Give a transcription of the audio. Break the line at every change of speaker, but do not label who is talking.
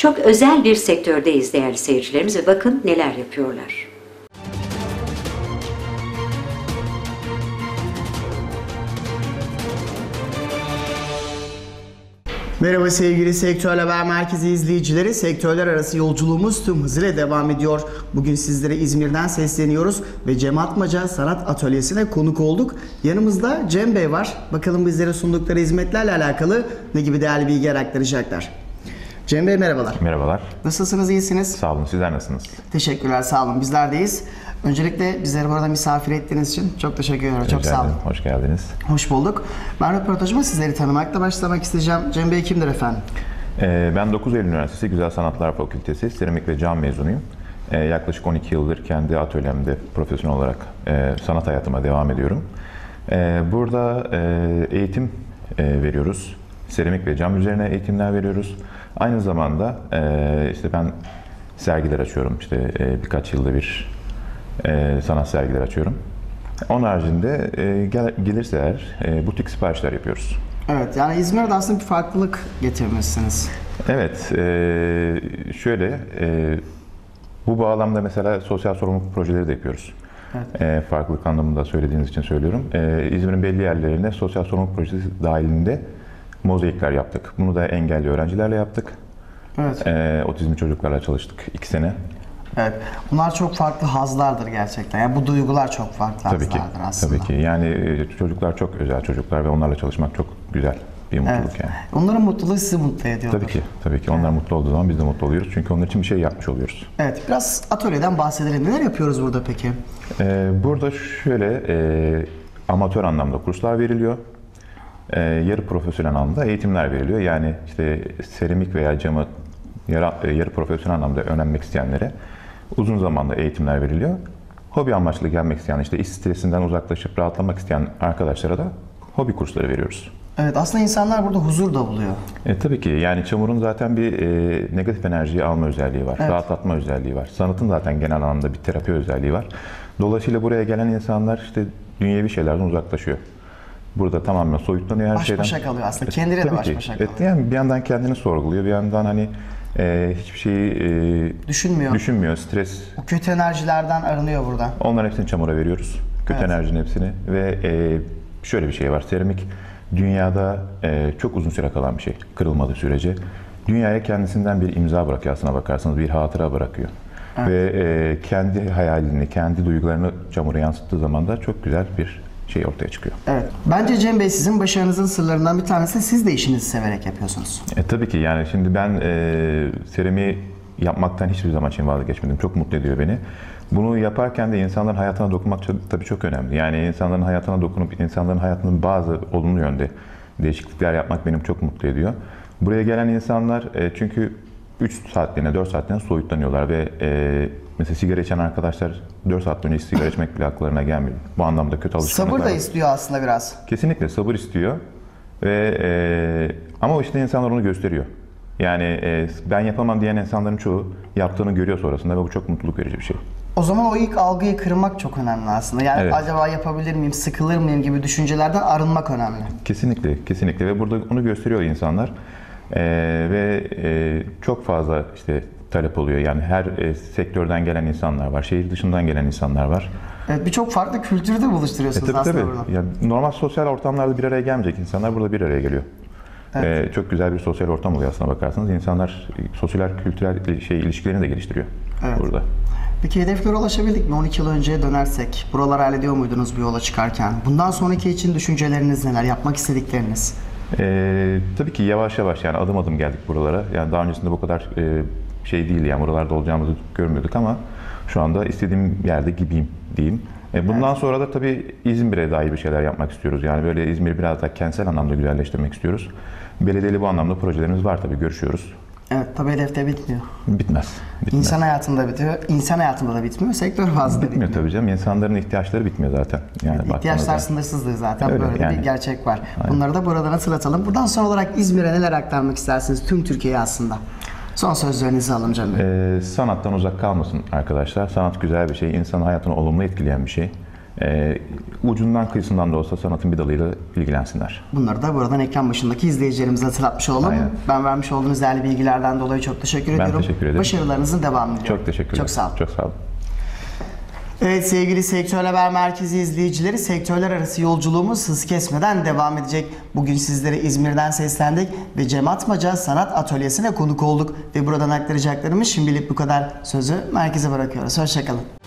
Çok özel bir sektördeyiz değerli seyircilerimiz ve bakın neler yapıyorlar.
Merhaba sevgili Sektör Haber Merkezi izleyicileri. Sektörler arası yolculuğumuz tüm hızıyla devam ediyor. Bugün sizlere İzmir'den sesleniyoruz ve Cem Atmaca Sanat Atölyesi'ne konuk olduk. Yanımızda Cem Bey var. Bakalım bizlere sundukları hizmetlerle alakalı ne gibi değerli bilgiler aktaracaklar. Cem Bey merhabalar.
Merhabalar.
Nasılsınız, iyisiniz?
Sağ olun, sizler nasılsınız?
Teşekkürler, sağ olun. Bizler deyiz. Öncelikle bizleri burada misafir ettiğiniz için çok teşekkür ederim. Çok sağ olun.
Hoş geldiniz.
Hoş bulduk. Ben röportajıma sizleri tanımakla başlamak isteyeceğim. Cem Bey kimdir efendim?
Ben 9 Eylül Üniversitesi Güzel Sanatlar Fakültesi Seramik ve Cam mezunuyum. Yaklaşık 12 yıldır kendi atölyemde profesyonel olarak sanat hayatıma devam ediyorum. Burada eğitim veriyoruz. Seramik ve cam üzerine eğitimler veriyoruz. Aynı zamanda işte ben sergiler açıyorum. İşte birkaç yılda bir sanat sergiler açıyorum. Onun haricinde gelirse eğer butik siparişler yapıyoruz.
Evet, yani İzmir'de aslında bir farklılık getirmişsiniz.
Evet, şöyle bu bağlamda mesela sosyal sorumluluk projeleri de yapıyoruz. Evet. Farklılık anlamında söylediğiniz için söylüyorum. İzmir'in belli yerlerine sosyal sorumluluk projesi dahilinde mozaikler yaptık. Bunu da engelli öğrencilerle yaptık. Evet. Otizmli çocuklarla çalıştık 2 sene.
Evet. Bunlar çok farklı hazlardır gerçekten. Yani bu duygular çok farklı
tabii
hazlardır
ki,
aslında.
Tabii ki. Yani çocuklar çok özel çocuklar ve onlarla çalışmak çok güzel bir mutluluk
evet.
yani.
Onların mutluluğu sizi mutlu ediyordur.
Tabii ki. Tabii ki. Onlar mutlu olduğu zaman biz de mutlu oluyoruz. Çünkü onlar için bir şey yapmış oluyoruz.
Evet. Biraz atölyeden bahsedelim. Neler yapıyoruz burada peki?
Burada şöyle amatör anlamda kurslar veriliyor. Yarı profesyonel anlamda eğitimler veriliyor. Yani işte seramik veya camı yarı profesyonel anlamda öğrenmek isteyenlere uzun zamanda eğitimler veriliyor. Hobi amaçlı gelmek isteyen, işte iş stresinden uzaklaşıp rahatlamak isteyen arkadaşlara da hobi kursları veriyoruz.
Evet, aslında insanlar burada huzur da buluyor.
Tabii ki. Yani çamurun zaten bir negatif enerjiyi alma özelliği var. Evet. Rahatlatma özelliği var. Sanatın zaten genel anlamda bir terapi özelliği var. Dolayısıyla buraya gelen insanlar işte dünyevi şeylerden uzaklaşıyor. Burada tamamen soyutlanıyor her şeyden.
Baş başa kalıyor aslında. Kendiyle de baş başa kalıyor.
Evet, yani bir yandan kendini sorguluyor, bir yandan hani hiçbir şeyi düşünmüyor, stres.
O kötü enerjilerden arınıyor burada.
Onların hepsini çamura veriyoruz. Kötü enerjinin hepsini ve şöyle bir şey var. Seramik dünyada çok uzun süre kalan bir şey. Kırılmadığı sürece. Dünyaya kendisinden bir imza bırakıyor aslına bakarsanız. Bir hatıra bırakıyor. Evet. Ve kendi hayalini, kendi duygularını çamura yansıttığı zaman da çok güzel bir şey ortaya çıkıyor.
Evet. Bence Cem Bey sizin başarınızın sırlarından bir tanesi siz de işinizi severek yapıyorsunuz.
Tabii ki yani şimdi ben seramiği yapmaktan hiçbir zaman için vazgeçmedim. Çok mutlu ediyor beni. Bunu yaparken de insanların hayatına dokunmak tabii çok önemli. Yani insanların hayatına dokunup insanların hayatının bazı olumlu yönde değişiklikler yapmak benim çok mutlu ediyor. Buraya gelen insanlar çünkü 3 saatliğine 4 saatliğine soyutlanıyorlar ve mesela sigara içen arkadaşlar 4 saat önce sigara içmek bile akıllarına gelmiyor. Bu anlamda kötü alışkanlıklar.
Sabır da istiyor aslında biraz.
Kesinlikle sabır istiyor. Ve ama işte insanlar onu gösteriyor. Yani ben yapamam diyen insanların çoğu yaptığını görüyor sonrasında ve bu çok mutluluk verici bir şey.
O zaman o ilk algıyı kırmak çok önemli aslında. Yani evet. Acaba yapabilir miyim, sıkılır mıyım gibi düşüncelerden arınmak önemli.
Kesinlikle, kesinlikle ve burada onu gösteriyor insanlar. Ve çok fazla işte talep oluyor. Yani her sektörden gelen insanlar var, şehir dışından gelen insanlar var.
Evet, birçok farklı kültürü de buluşturuyorsunuz
tabii,
aslında
tabii.
burada.
Ya, normal sosyal ortamlarda bir araya gelmeyecek insanlar burada bir araya geliyor. Evet. Çok güzel bir sosyal ortam oluyor aslına bakarsanız. İnsanlar sosyal, kültürel ilişkilerini de geliştiriyor burada.
Peki hedeflere ulaşabildik mi? 12 yıl önceye dönersek, buraları hallediyor muydunuz bir yola çıkarken? Bundan sonraki için düşünceleriniz neler? Yapmak istedikleriniz?
Tabii ki yavaş yavaş yani adım adım geldik buralara. Yani daha öncesinde bu kadar şey değildi yani buralarda olacağımızı görmüyorduk ama şu anda istediğim yerde gibiyim diyeyim. Bundan sonra da tabii İzmir'e dair bir şeyler yapmak istiyoruz. Yani böyle İzmir'i biraz daha kentsel anlamda güzelleştirmek istiyoruz. Belediyeli bu anlamda projelerimiz var tabii, görüşüyoruz.
Evet, tabii hedefte bitmiyor.
Bitmez.
İnsan hayatında bitiyor, insan hayatında da bitmiyor, sektör fazla
bitmiyor. Tabii canım, insanların ihtiyaçları bitmiyor zaten. Yani
ihtiyaçlar sınırsızdır zaten,
öyle,
böyle
yani.
bir gerçek var.
Aynen.
Bunları da buradan hatırlatalım. Buradan son olarak İzmir'e neler aktarmak istersiniz tüm Türkiye'ye aslında? Son sözlerinizi alın Cem Bey.
Sanattan uzak kalmasın arkadaşlar. Sanat güzel bir şey, insanın hayatını olumlu etkileyen bir şey. Ucundan kıyısından da olsa sanatın bir dalıyla ilgilensinler.
Bunları da buradan ekran başındaki izleyicilerimize hatırlatmış olalım.
Aynen.
Ben vermiş olduğunuz değerli bilgilerden dolayı çok teşekkür ediyorum.
Ben teşekkür ederim.
Başarılarınızın devamını diliyorum.
Çok teşekkür ederim.
Çok sağ olun.
Çok sağ olun.
Evet sevgili Sektör Haber Merkezi izleyicileri, sektörler arası yolculuğumuz hız kesmeden devam edecek. Bugün sizlere İzmir'den seslendik ve Cem Atmaca Sanat Atölyesi'ne konuk olduk. Ve buradan aktaracaklarımız şimdilik bu kadar. Sözü merkeze bırakıyoruz. Hoşçakalın.